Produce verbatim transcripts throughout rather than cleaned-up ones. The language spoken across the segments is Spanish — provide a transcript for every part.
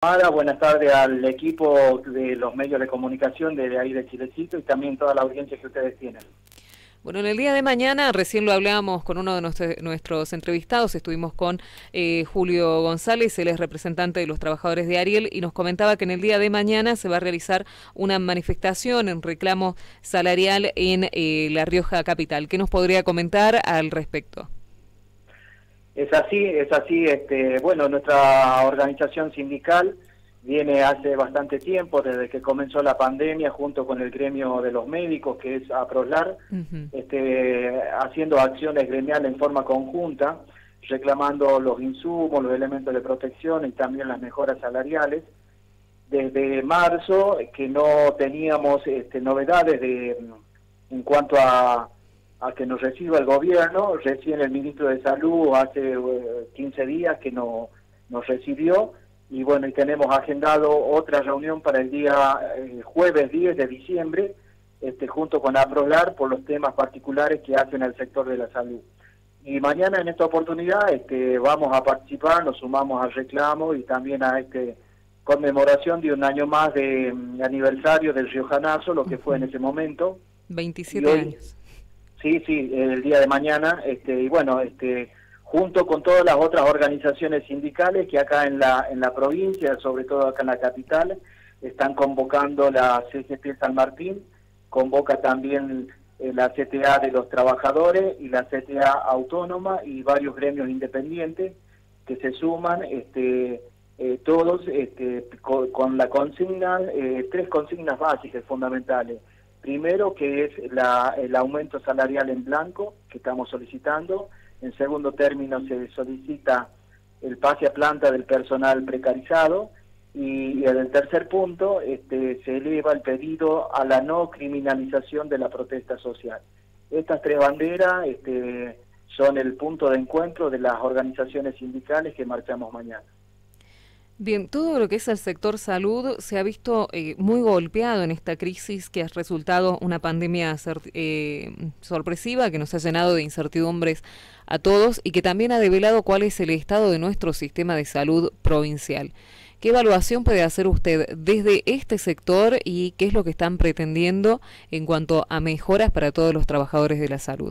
Hola, buenas tardes al equipo de los medios de comunicación de ahí de Chilecito y también toda la audiencia que ustedes tienen. Bueno, en el día de mañana, recién lo hablábamos con uno de nuestros, nuestros entrevistados, estuvimos con eh, Julio González, él es representante de los trabajadores de Ariel, y nos comentaba que en el día de mañana se va a realizar una manifestación en reclamo salarial en eh, La Rioja capital. ¿Qué nos podría comentar al respecto? Es así, es así. Este, bueno, nuestra organización sindical viene hace bastante tiempo, desde que comenzó la pandemia, junto con el gremio de los médicos, que es APROSLAR, uh-huh. este, haciendo acciones gremiales en forma conjunta, reclamando los insumos, los elementos de protección y también las mejoras salariales. Desde marzo, que no teníamos este, novedades de, en cuanto a, a que nos reciba el gobierno, recién el ministro de Salud hace uh, quince días que no, nos recibió, y bueno, y tenemos agendado otra reunión para el día eh, jueves diez de diciembre, este, junto con APROSLAR, por los temas particulares que hacen al sector de la salud. Y mañana en esta oportunidad este, vamos a participar, nos sumamos al reclamo y también a este conmemoración de un año más de um, aniversario del riojanazo, lo que fue en ese momento. veintisiete hoy, años. Sí, sí, el día de mañana, este, y bueno, este, junto con todas las otras organizaciones sindicales que acá en la en la provincia, sobre todo acá en la capital, están convocando la C G T San Martín, convoca también eh, la C T A de los trabajadores y la C T A autónoma y varios gremios independientes que se suman, este, eh, todos este, con, con la consigna, eh, tres consignas básicas fundamentales. Primero, que es la, el aumento salarial en blanco que estamos solicitando. En segundo término, se solicita el pase a planta del personal precarizado. Y en el tercer punto, este, se eleva el pedido a la no criminalización de la protesta social. Estas tres banderas este, son el punto de encuentro de las organizaciones sindicales que marchamos mañana. Bien, todo lo que es el sector salud se ha visto eh, muy golpeado en esta crisis que ha resultado una pandemia eh, sorpresiva que nos ha llenado de incertidumbres a todos y que también ha develado cuál es el estado de nuestro sistema de salud provincial. ¿Qué evaluación puede hacer usted desde este sector y qué es lo que están pretendiendo en cuanto a mejoras para todos los trabajadores de la salud?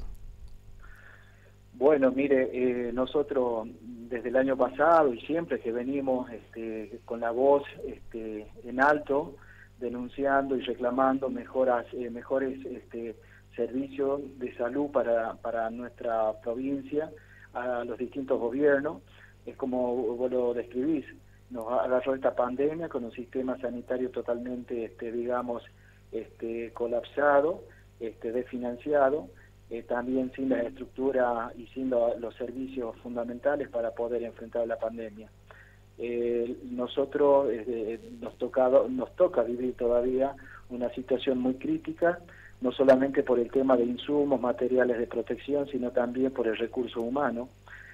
Bueno, mire, eh, nosotros desde el año pasado y siempre que venimos este, con la voz este, en alto, denunciando y reclamando mejoras, eh, mejores este, servicios de salud para, para nuestra provincia, a los distintos gobiernos, es como vos lo describís, nos agarró esta pandemia con un sistema sanitario totalmente, este, digamos, este, colapsado, este, desfinanciado, Eh, también sin la estructura y sin lo, los servicios fundamentales para poder enfrentar la pandemia. Eh, nosotros eh, nos, tocado, nos toca vivir todavía una situación muy crítica, no solamente por el tema de insumos, materiales de protección, sino también por el recurso humano.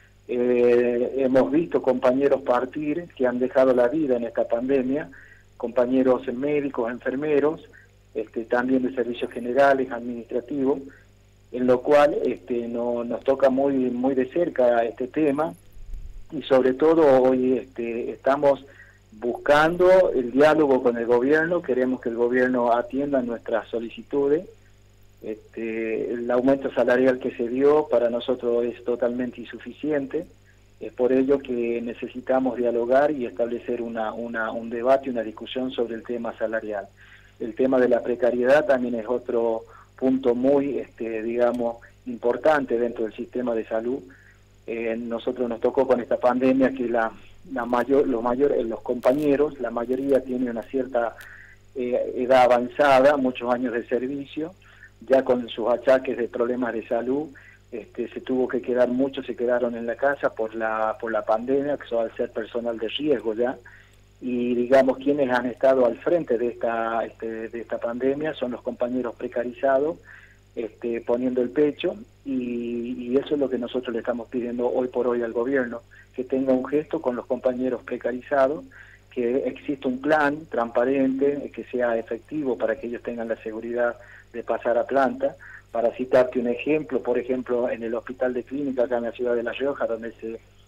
Eh, hemos visto compañeros partir que han dejado la vida en esta pandemia, compañeros médicos, enfermeros, este, también de servicios generales, administrativos, en lo cual este, no, nos toca muy muy de cerca este tema y sobre todo hoy este, estamos buscando el diálogo con el gobierno, queremos que el gobierno atienda nuestras solicitudes. Este, el aumento salarial que se dio para nosotros es totalmente insuficiente, es por ello que necesitamos dialogar y establecer una, una, un debate, una discusión sobre el tema salarial. El tema de la precariedad también es otro punto muy, este, digamos, importante dentro del sistema de salud. Eh, nosotros nos tocó con esta pandemia que la, la mayor, los mayores, los compañeros, la mayoría tiene una cierta eh, edad avanzada, muchos años de servicio, ya con sus achaques de problemas de salud, este, se tuvo que quedar, muchos se quedaron en la casa por la, por la pandemia, que son al ser personal de riesgo ya. Y digamos quienes han estado al frente de esta este, de esta pandemia son los compañeros precarizados, este, poniendo el pecho, y, y eso es lo que nosotros le estamos pidiendo hoy por hoy al gobierno, que tenga un gesto con los compañeros precarizados, que exista un plan transparente, que sea efectivo para que ellos tengan la seguridad de pasar a planta. Para citarte un ejemplo, por ejemplo, en el Hospital de Clínica acá en la ciudad de La Rioja, donde se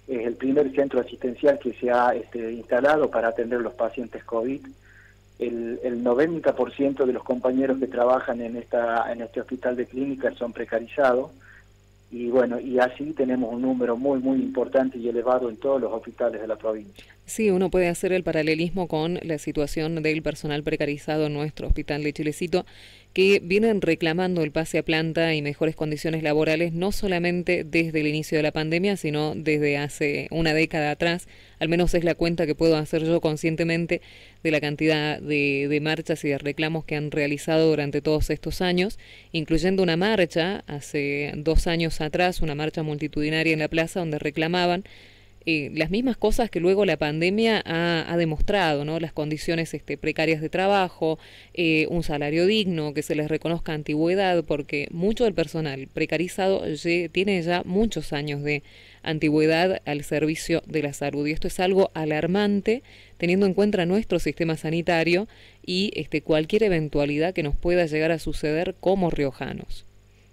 es el primer centro asistencial que se ha este, instalado para atender los pacientes COVID. El, el noventa por ciento de los compañeros que trabajan en, esta, en este hospital de clínicas son precarizados, y bueno, y así tenemos un número muy, muy importante y elevado en todos los hospitales de la provincia. Sí, uno puede hacer el paralelismo con la situación del personal precarizado en nuestro hospital de Chilecito, que vienen reclamando el pase a planta y mejores condiciones laborales, no solamente desde el inicio de la pandemia, sino desde hace una década atrás. Al menos es la cuenta que puedo hacer yo conscientemente de la cantidad de, de marchas y de reclamos que han realizado durante todos estos años, incluyendo una marcha hace dos años atrás, una marcha multitudinaria en la plaza donde reclamaban Eh, las mismas cosas que luego la pandemia ha, ha demostrado, ¿no? Las condiciones este, precarias de trabajo, eh, un salario digno, que se les reconozca antigüedad, porque mucho del personal precarizado ye, tiene ya muchos años de antigüedad al servicio de la salud. Y esto es algo alarmante, teniendo en cuenta nuestro sistema sanitario y este, cualquier eventualidad que nos pueda llegar a suceder como riojanos.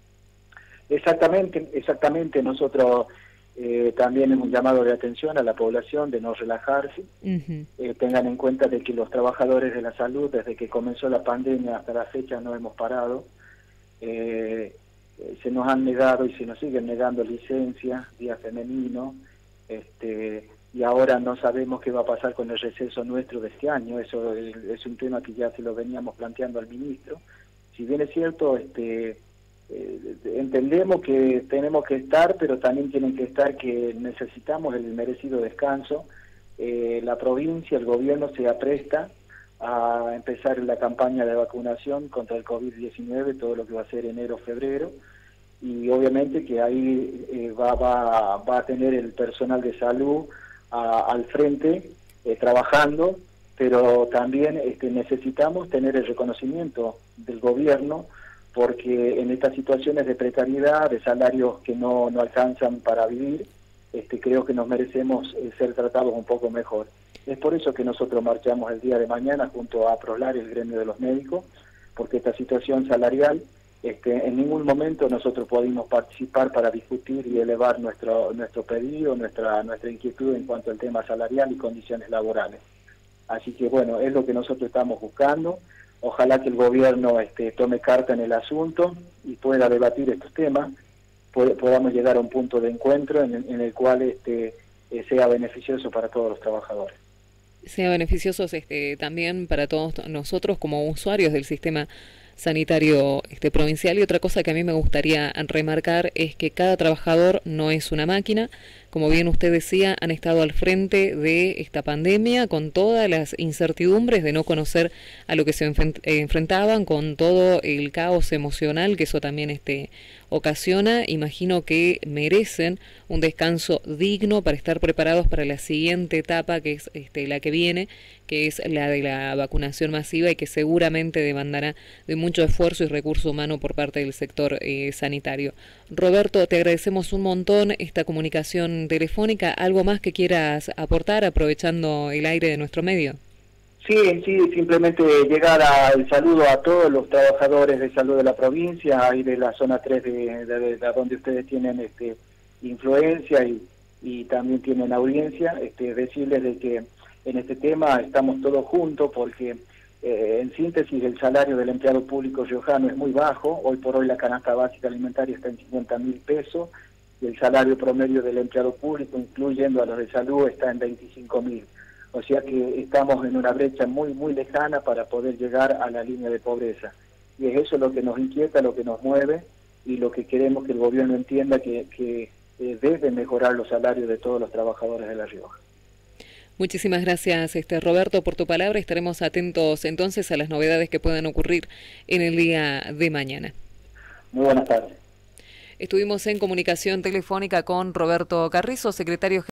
Exactamente, exactamente. Nosotros... Eh, también es un llamado de atención a la población de no relajarse. Uh-huh. eh, tengan en cuenta de que los trabajadores de la salud, desde que comenzó la pandemia hasta la fecha, no hemos parado. Eh, eh, se nos han negado y se nos siguen negando licencias, día femenino, este, y ahora no sabemos qué va a pasar con el receso nuestro de este año. Eso es, es un tema que ya se lo veníamos planteando al ministro. Si bien es cierto, este Eh, entendemos que tenemos que estar, pero también tienen que estar que necesitamos el merecido descanso. Eh, la provincia, el gobierno se apresta a empezar la campaña de vacunación contra el COVID diecinueve, todo lo que va a ser enero, febrero, y obviamente que ahí eh, va, va, va a tener el personal de salud a, al frente eh, trabajando, pero también este, necesitamos tener el reconocimiento del gobierno, porque en estas situaciones de precariedad, de salarios que no, no alcanzan para vivir, este, creo que nos merecemos eh, ser tratados un poco mejor. Es por eso que nosotros marchamos el día de mañana junto a PROLAR, el gremio de los médicos, porque esta situación salarial, este, en ningún momento nosotros pudimos participar para discutir y elevar nuestro, nuestro pedido, nuestra, nuestra inquietud en cuanto al tema salarial y condiciones laborales. Así que bueno, es lo que nosotros estamos buscando. Ojalá que el gobierno este, tome carta en el asunto y pueda debatir estos temas, podamos llegar a un punto de encuentro en el, en el cual este, eh, sea beneficioso para todos los trabajadores. Sea beneficioso este, también para todos nosotros como usuarios del sistema sanitario este, provincial. Y otra cosa que a mí me gustaría remarcar es que cada trabajador no es una máquina. Como bien usted decía, han estado al frente de esta pandemia con todas las incertidumbres de no conocer a lo que se enfrentaban, con todo el caos emocional que eso también este, ocasiona. Imagino que merecen un descanso digno para estar preparados para la siguiente etapa, que es este, la que viene, que es la de la vacunación masiva y que seguramente demandará de mucho esfuerzo y recurso humano por parte del sector eh, sanitario. Roberto, te agradecemos un montón esta comunicación telefónica. ¿Algo más que quieras aportar aprovechando el aire de nuestro medio? Sí, sí, simplemente llegar al saludo a todos los trabajadores de salud de la provincia y de la zona tres de, de, de, de donde ustedes tienen este, influencia y, y también tienen audiencia, este, decirles de que en este tema estamos todos juntos porque eh, en síntesis el salario del empleado público riojano es muy bajo. Hoy por hoy la canasta básica alimentaria está en cincuenta mil pesos y el salario promedio del empleado público, incluyendo a los de salud, está en veinticinco mil. O sea que estamos en una brecha muy, muy lejana para poder llegar a la línea de pobreza. Y es eso lo que nos inquieta, lo que nos mueve y lo que queremos que el gobierno entienda que, que eh, debe mejorar los salarios de todos los trabajadores de La Rioja. Muchísimas gracias, este Roberto, por tu palabra. Estaremos atentos entonces a las novedades que puedan ocurrir en el día de mañana. Muy buenas tardes. Estuvimos en comunicación telefónica con Roberto Carrizo, secretario